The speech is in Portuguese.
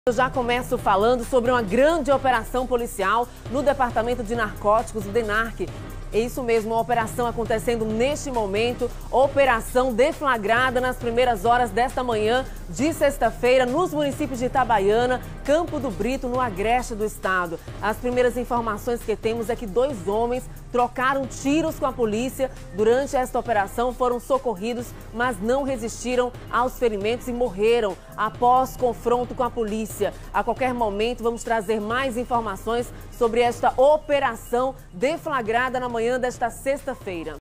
Eu já começo falando sobre uma grande operação policial no Departamento de Narcóticos, o DENARC. É isso mesmo, uma operação acontecendo neste momento, operação deflagrada nas primeiras horas desta manhã de sexta-feira nos municípios de Itabaiana, Campo do Brito, no agreste do estado. As primeiras informações que temos é que 2 homens trocaram tiros com a polícia durante esta operação, foram socorridos, mas não resistiram aos ferimentos e morreram após confronto com a polícia. A qualquer momento vamos trazer mais informações sobre esta operação deflagrada na manhã desta sexta-feira.